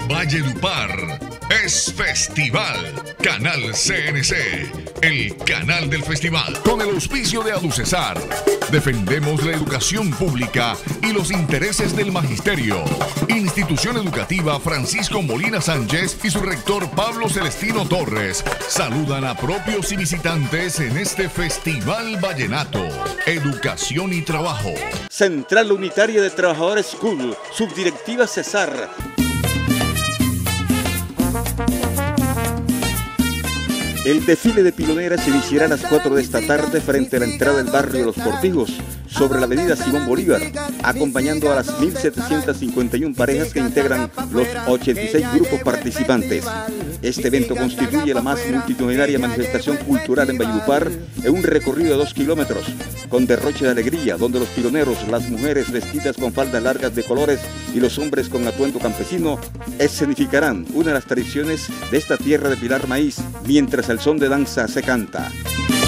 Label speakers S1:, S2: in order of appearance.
S1: Valledupar es festival. Canal CNC, el canal del festival. Con el auspicio de Aducesar, defendemos la educación pública y los intereses del magisterio. Institución Educativa Francisco Molina Sánchez y su rector Pablo Celestino Torres saludan a propios y visitantes en este Festival Vallenato. Educación y trabajo.
S2: Central Unitaria de Trabajadores School, Subdirectiva Cesar. El desfile de piloneras se iniciará a las 4 de esta tarde frente a la entrada del barrio Los Cortijos, sobre la avenida Simón Bolívar, acompañando a las 1.751 parejas que integran los 86 grupos participantes. Este evento constituye la más multitudinaria manifestación cultural en Valledupar en un recorrido de 2 kilómetros, con derroche de alegría, donde los piloneros, las mujeres vestidas con faldas largas de colores y los hombres con atuendo campesino, escenificarán una de las tradiciones de esta tierra de pilar maíz, mientras el son de danza se canta.